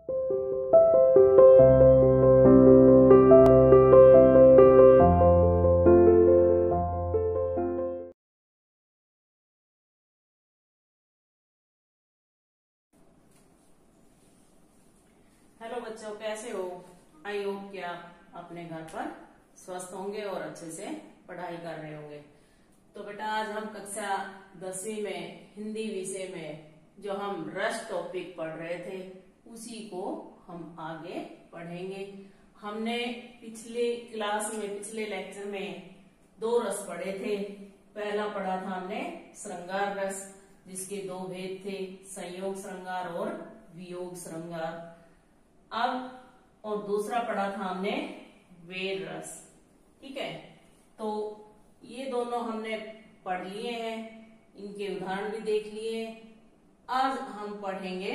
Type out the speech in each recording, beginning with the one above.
Hello बच्चों, कैसे हो? आई होप कि आप अपने घर पर स्वस्थ होंगे और अच्छे से पढ़ाई कर रहे होंगे। तो बेटा, आज हम कक्षा 10वीं में हिंदी विषय में जो हम रस टॉपिक पढ़ रहे थे उसी को हम आगे पढ़ेंगे। हमने पिछले क्लास में, पिछले लेक्चर में 2 रस पढ़े थे। पहला पढ़ा था हमने श्रृंगार रस, जिसके 2 भेद थे, संयोग श्रृंगार और वियोग श्रृंगार। अब और दूसरा पढ़ा था हमने वेद रस। ठीक है, तो ये दोनों हमने पढ़ लिए हैं, इनके उदाहरण भी देख लिए। आज हम पढ़ेंगे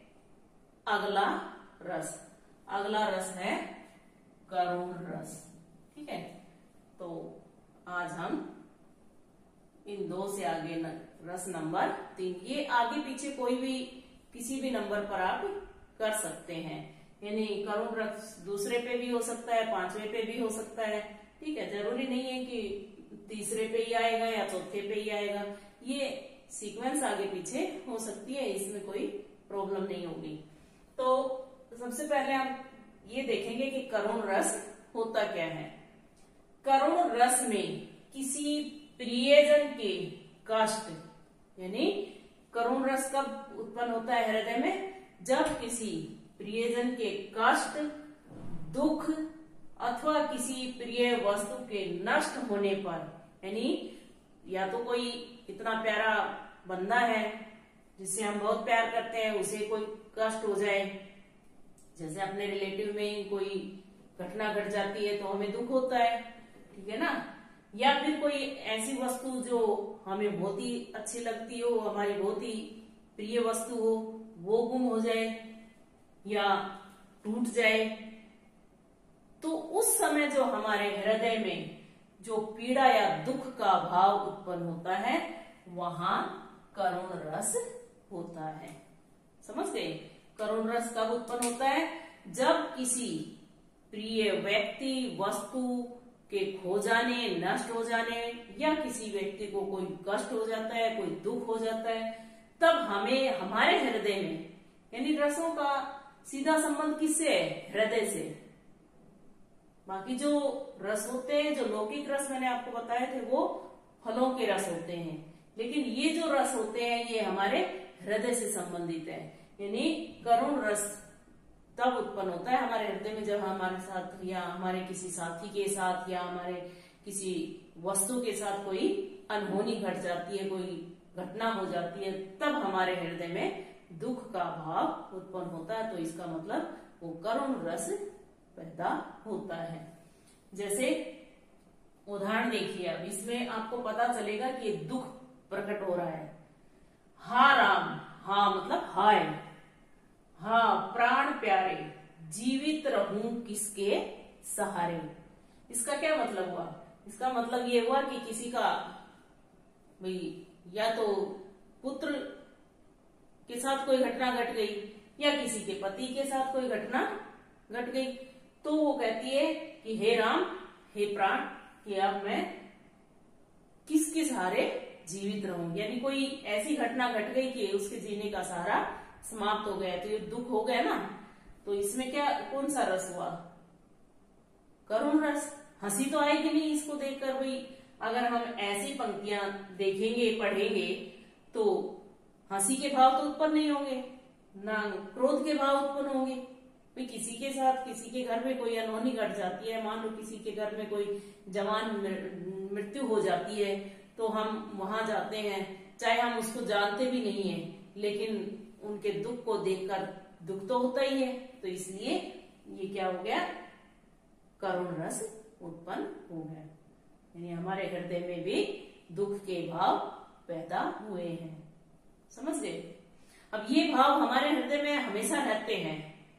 अगला रस। अगला रस है करुण रस। ठीक है, तो आज हम इन 2 से आगे रस नंबर 3, ये आगे पीछे कोई भी किसी भी नंबर पर आप कर सकते हैं, यानी करुण रस दूसरे पे भी हो सकता है, 5वें पे भी हो सकता है। ठीक है, जरूरी नहीं है कि तीसरे पे ही आएगा या चौथे पे ही आएगा, ये सीक्वेंस आगे पीछे हो सकती है, इसमें कोई प्रॉब्लम नहीं होगी। तो सबसे पहले हम ये देखेंगे कि करुण रस होता क्या है। करुण रस में किसी प्रियजन के कष्ट, यानी करुण रस कब उत्पन्न होता है हृदय में? जब किसी प्रियजन के कष्ट, दुख अथवा किसी प्रिय वस्तु के नष्ट होने पर, यानी या तो कोई इतना प्यारा बंदा है जिससे हम बहुत प्यार करते हैं, उसे कोई कष्ट हो जाए, जैसे अपने रिलेटिव में कोई घटना घट जाती है तो हमें दुख होता है, ठीक है ना। या फिर कोई ऐसी वस्तु जो हमें बहुत ही अच्छी लगती हो, हमारी बहुत ही प्रिय वस्तु हो, वो गुम हो जाए या टूट जाए, तो उस समय जो हमारे हृदय में जो पीड़ा या दुख का भाव उत्पन्न होता है, वहां करुण रस होता है। समझ गए? करुण रस कब उत्पन्न होता है? जब किसी प्रिय व्यक्ति, वस्तु के खो जाने, नष्ट हो जाने, या किसी व्यक्ति को कोई कष्ट हो जाता है, कोई दुख हो जाता है, तब हमें हमारे हृदय में, यानी रसों का सीधा संबंध किससे है? हृदय से। बाकी जो रस होते हैं, जो लौकिक रस मैंने आपको बताए थे, वो फलों के रस होते हैं, लेकिन ये जो रस होते हैं ये हमारे हृदय से संबंधित है। यानी करुण रस तब उत्पन्न होता है हमारे हृदय में, जब हमारे साथ या हमारे किसी साथी के साथ या हमारे किसी वस्तु के साथ कोई अनहोनी घट जाती है, कोई घटना हो जाती है, तब हमारे हृदय में दुख का भाव उत्पन्न होता है। तो इसका मतलब वो करुण रस पैदा होता है। जैसे उदाहरण देखिए, अब इसमें आपको पता चलेगा कि दुख प्रकट हो रहा है। हा राम, हा मतलब हाय, हाँ प्राण प्यारे, जीवित रहूं किसके सहारे। इसका क्या मतलब हुआ? इसका मतलब ये हुआ कि किसी का भाई या तो पुत्र के साथ कोई घटना घट गई या किसी के पति के साथ कोई घटना घट गई, तो वो कहती है कि हे राम, हे प्राण, कि अब मैं किसके सहारे जीवित रहूं। यानी कोई ऐसी घटना घट गई कि उसके जीने का सहारा समाप्त हो गया, तो ये दुख हो गया ना। तो इसमें क्या, कौन सा रस हुआ? करुण रस। हंसी तो आएगी नहीं इसको देखकर भाई। अगर हम ऐसी पंक्तियां देखेंगे, पढ़ेंगे, तो हंसी के भाव तो उत्पन्न नहीं होंगे, ना क्रोध के भाव उत्पन्न होंगे। भाई किसी के साथ, किसी के घर में कोई अनहोनी घट जाती है, मान लो किसी के घर में कोई जवान मृत्यु हो जाती है, तो हम वहां जाते हैं, चाहे हम उसको जानते भी नहीं है, लेकिन उनके दुख को देखकर दुख तो होता ही है। तो इसलिए ये क्या हो गया? करुण रस उत्पन्न हो गया, यानी हमारे हृदय में भी दुख के भाव पैदा हुए हैं। समझ गए? अब ये भाव हमारे हृदय में हमेशा रहते हैं।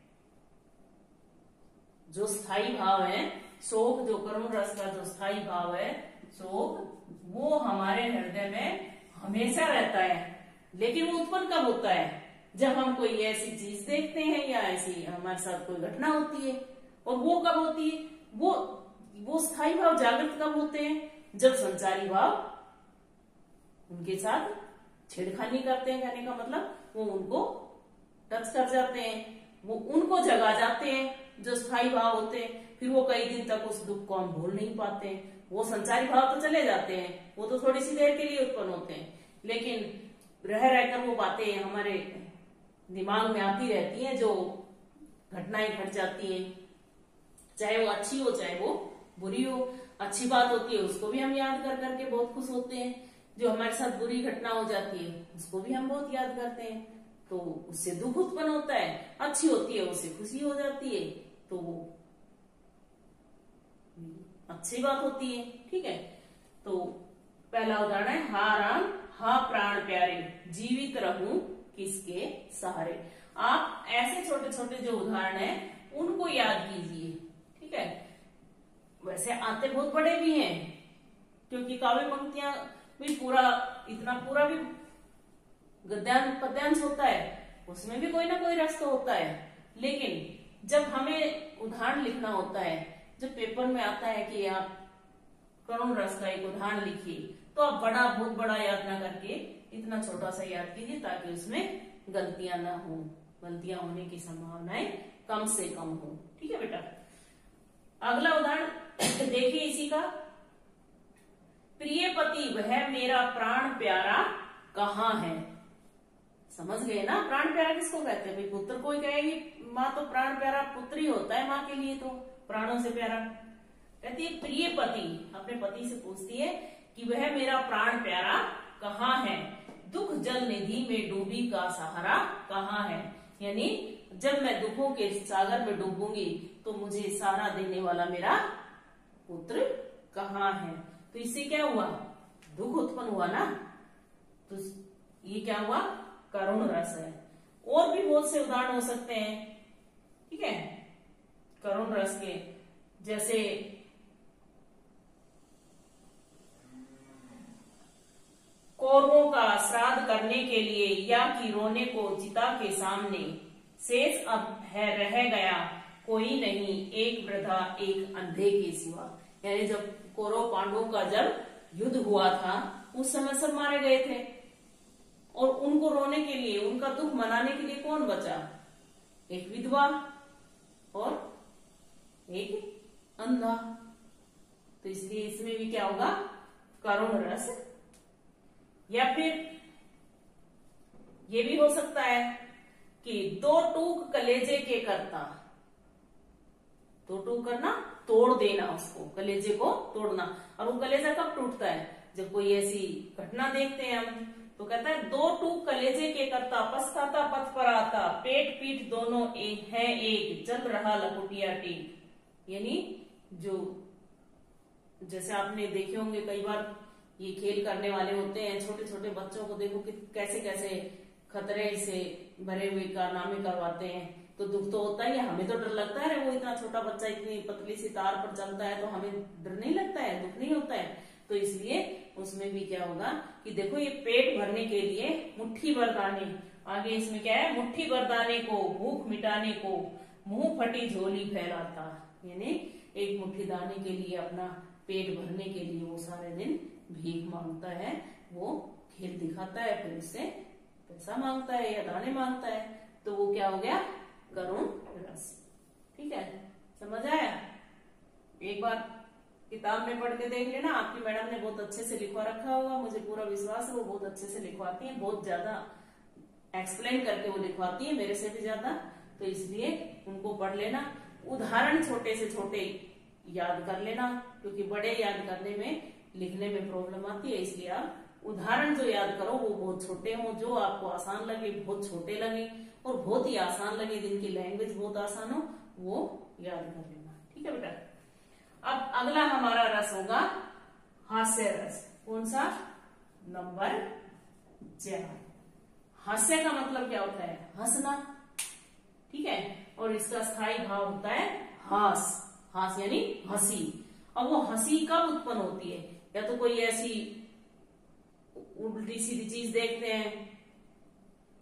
जो स्थायी भाव है शोक, जो करुण रस का जो स्थायी भाव है शोक, वो हमारे हृदय में हमेशा रहता है। लेकिन वो उत्पन्न कब होता है? जब हम कोई ऐसी चीज देखते हैं या ऐसी हमारे साथ कोई घटना होती है। और वो कब होती है? वो स्थायी भाव जागृत कब होते हैं? जब संचारी भाव उनके साथ छेड़खानी करते हैं, कहने का मतलब वो उनको टच कर जाते हैं, वो उनको जगा जाते हैं जो स्थायी भाव होते हैं। फिर वो कई दिन तक उस दुख को हम भूल नहीं पाते हैं। वो संचारी भाव तो चले जाते हैं, वो तो थोड़ी सी देर के लिए उत्पन्न होते हैं, लेकिन रह रहकर वो बातें हमारे दिमाग में आती रहती हैं, जो घटनाएं घट जाती हैं, चाहे वो अच्छी हो चाहे वो बुरी हो। अच्छी बात होती है उसको भी हम याद कर करके बहुत खुश होते हैं, जो हमारे साथ बुरी घटना हो जाती है उसको भी हम बहुत याद करते हैं, तो उससे दुख उत्पन्न होता है। अच्छी होती है उससे खुशी हो जाती है, तो वो अच्छी बात होती है। ठीक है, तो पहला उदाहरण है, हा राम हा प्राण प्यारे, जीवित रहूं किसके सहारे। आप ऐसे छोटे छोटे जो उदाहरण हैं उनको याद कीजिए। ठीक है, वैसे आते बहुत बड़े भी हैं, क्योंकि काव्य पंक्तियां भी इतना पूरा भी गद्यांश पद्यांश होता है, उसमें भी कोई ना कोई रस तो होता है। लेकिन जब हमें उदाहरण लिखना होता है, जब पेपर में आता है कि आप करुण रस का एक उदाहरण लिखिए, तो आप बहुत बड़ा याद ना करके इतना छोटा सा याद कीजिए, ताकि उसमें गलतियां ना हो, गलतियां होने की संभावनाएं कम से कम हो। ठीक है बेटा, अगला उदाहरण देखिए इसी का। प्रिय पति वह मेरा प्राण प्यारा कहाँ है। समझ गए ना, प्राण प्यारा किसको कहते हैं? भाई पुत्र को ही कहेगी माँ, तो प्राण प्यारा पुत्र ही होता है माँ के लिए, तो प्राणों से प्यारा। कहती है प्रिय पति, अपने पति से पूछती है कि वह मेरा प्राण प्यारा कहाँ है, दुख जल निधि में डूबी का सहारा कहाँ है। यानी जब मैं दुखों के सागर में डूबूंगी तो मुझे सहारा देने वाला मेरा पुत्र कहाँ है। तो इससे क्या हुआ? दुख उत्पन्न हुआ ना, तो ये क्या हुआ? करुण रस है। और भी बहुत से उदाहरण हो सकते हैं। ठीक है, करुण रस के जैसे कौरवों का श्राद्ध करने के लिए या कि रोने को चिता के सामने, शेष अब है रह गया कोई नहीं, एक वृद्धा एक अंधे के सिवा। यानी जब कौरव पांडवों का जब युद्ध हुआ था उस समय सब मारे गए थे, और उनको रोने के लिए, उनका दुख मनाने के लिए कौन बचा? एक विधवा और एक अंधा। तो इसलिए इसमें भी क्या होगा? करुण रस। या फिर ये भी हो सकता है कि दो टूक कलेजे के करता, दो टूक करना, तोड़ देना, उसको कलेजे को तोड़ना। और वो कलेजा कब टूटता है? जब कोई ऐसी घटना देखते हैं हम, तो कहता है दो टूक कलेजे के करता, पछताता पथ पर आता, पेट पीठ दोनों एक है एक, चल रहा लकुटिया टीक। यानी जो जैसे आपने देखे होंगे कई बार ये खेल करने वाले होते हैं, छोटे छोटे बच्चों को देखो कि कैसे कैसे खतरे से भरे हुए कारनामे करवाते हैं, तो दुख तो होता ही है। हमें तो डर लगता है, वो इतना छोटा बच्चा इतनी पतली सी तार पर चलता है, तो हमें डर नहीं लगता है, दुख नहीं होता है। तो इसलिए उसमें भी क्या होगा कि देखो ये पेट भरने के लिए मुट्ठी भर दाने, आगे इसमें क्या है? मुट्ठी भर दाने को भूख मिटाने को मुंह फटी झोली फैलाता। यानी एक मुट्ठी दाने के लिए, अपना पेट भरने के लिए वो सारे दिन भीख मांगता है, वो खेल दिखाता है, फिर उससे पैसा मांगता है या दाने मांगता है, तो वो क्या हो गया? करुण रस। ठीक है, समझ आया? एक बार किताब में पढ़ के देख लेना, आपकी मैडम ने बहुत अच्छे से लिखवा रखा होगा, मुझे पूरा विश्वास है वो बहुत अच्छे से लिखवाती है, बहुत ज्यादा एक्सप्लेन करके वो लिखवाती है, मेरे से भी ज्यादा। तो इसलिए उनको पढ़ लेना, उदाहरण छोटे से छोटे याद कर लेना, क्योंकि बड़े याद करने में, लिखने में प्रॉब्लम आती है। इसलिए आप उदाहरण जो याद करो वो बहुत छोटे हो, जो आपको आसान लगे, बहुत छोटे लगे, और बहुत ही आसान लगे, जिनकी लैंग्वेज बहुत आसान हो, वो याद कर लेना। ठीक है बेटा, अब अगला हमारा रस होगा हास्य रस। कौन सा? नंबर 4। हास्य का मतलब क्या होता है? हंसना। ठीक है, और इसका स्थायी भाव होता है हास। हास यानी हंसी। अब वो हंसी कब उत्पन्न होती है? या तो कोई ऐसी उल्टी सीधी चीज देखते हैं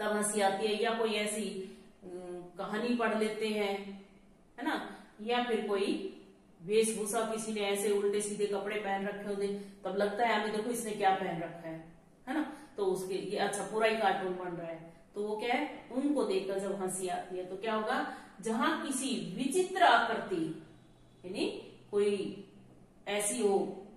तब हंसी आती है, या कोई ऐसी कहानी पढ़ लेते हैं, है ना, या फिर कोई वेशभूषा किसी ने ऐसे उल्टे सीधे कपड़े पहन रखे होते, तब लगता है हमें देखो इसने क्या पहन रखा है ना, तो उसके ये अच्छा पूरा ही कार्टून बन रहा है, तो वो क्या है, उनको देखकर जब हंसी आती है तो क्या होगा, जहां किसी विचित्र आकृति यानी कोई ऐसी हो,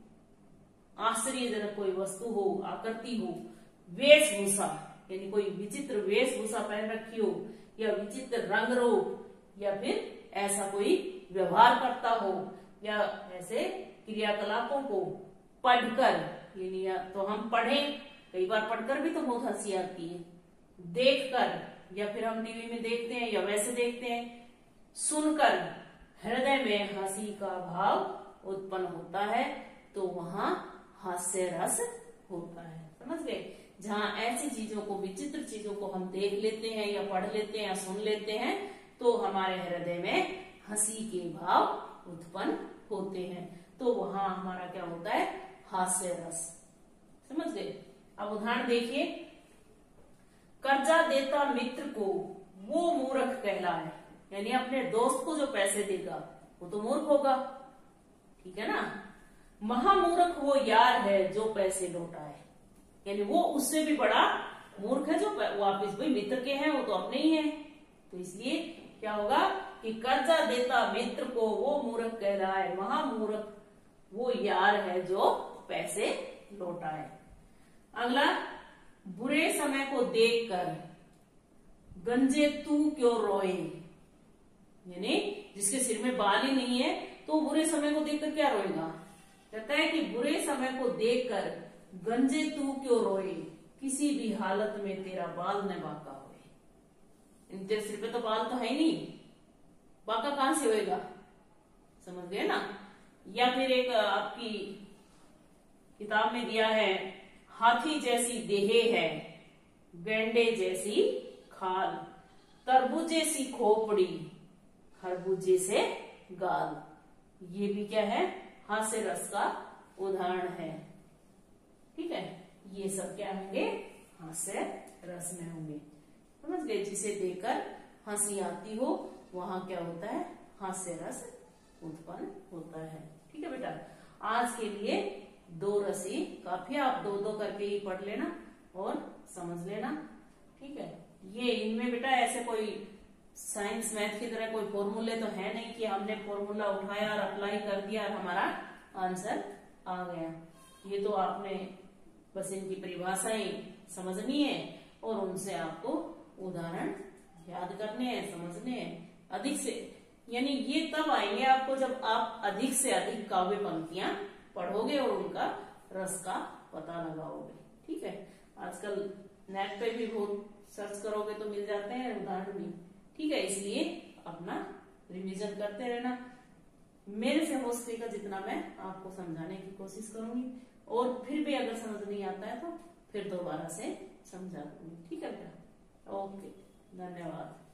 आश्चर्यजनक कोई वस्तु हो, आकृति हो, वेशभूषा यानी कोई विचित्र वेशभूषा पहन रखी हो, या विचित्र रंग रूप, या फिर ऐसा कोई व्यवहार करता हो, या ऐसे क्रियाकलापों को पढ़कर, यानी या तो हम पढ़ें, कई बार पढ़कर भी तो बहुत हंसी आती है, देखकर, या फिर हम टीवी में देखते हैं या वैसे देखते हैं, सुनकर हृदय में हंसी का भाव उत्पन्न होता है, तो वहां हास्य रस होता है। समझ गए? जहां ऐसी चीजों को, विचित्र चीजों को हम देख लेते हैं या पढ़ लेते हैं या सुन लेते हैं, तो हमारे हृदय में हंसी के भाव उत्पन्न होते हैं, तो वहां हमारा क्या होता है, हास्य रस। समझ गए? अब उदाहरण देखिए, कर्जा देता मित्र को वो मूर्ख कहलाए, यानी अपने दोस्त को जो पैसे देगा वो तो मूर्ख होगा, ठीक है ना। महामूर्ख वो यार है जो पैसे लौटाए, यानी वो उससे भी बड़ा मूर्ख है जो वापिस, भाई मित्र के हैं वो तो अपने ही हैं, तो इसलिए क्या होगा कि कर्जा देता मित्र को वो मूर्ख कहलाए, महामूर्ख वो यार है जो पैसे लौटाए। अगला, बुरे समय को देखकर गंजे तू क्यों रोए, यानी जिसके सिर में बाल ही नहीं है तो बुरे समय को देखकर क्या रोएगा। कहता है कि बुरे समय को देखकर गंजे तू क्यों रोए, किसी भी हालत में तेरा बाल न बांका होए। तेरे सिर पे तो बाल तो है ही नहीं, बांका कहां से होएगा, समझ गए ना। या फिर एक आपकी किताब में दिया है, हाथी जैसी देहे है, गेंडे जैसी खाल, तरबूजे सी खोपड़ी, खरबूजे से गाल। ये भी क्या है, हास्य रस का उदाहरण है, ठीक है। ये सब क्या होंगे, हास्य रस में होंगे। समझ गए? जिसे देखकर हंसी आती हो वहां क्या होता है, हास्य रस उत्पन्न होता है। ठीक है बेटा, आज के लिए 2 रसी काफी, आप 2-2 करके ही पढ़ लेना और समझ लेना, ठीक है। ये इनमें बेटा ऐसे कोई साइंस मैथ की तरह कोई फॉर्मूले तो है नहीं कि हमने फॉर्मूला उठाया और अप्लाई कर दिया और हमारा आंसर आ गया। ये तो आपने बस इनकी परिभाषाएं समझनी है और उनसे आपको उदाहरण याद करने हैं, समझने हैं अधिक से, यानी ये तब आएंगे आपको जब आप अधिक से अधिक काव्य पंक्तियां पढ़ोगे और उनका रस का पता लगाओगे। ठीक है, आजकल नेट पे भी बहुत सर्च करोगे तो मिल जाते हैं उदाहरण भी। ठीक है, इसलिए अपना रिवीजन करते रहना। मेरे से हो सकेगा जितना मैं आपको समझाने की कोशिश करूंगी, और फिर भी अगर समझ नहीं आता है तो फिर दोबारा से समझा दूंगी। ठीक है बेटा, ओके, धन्यवाद।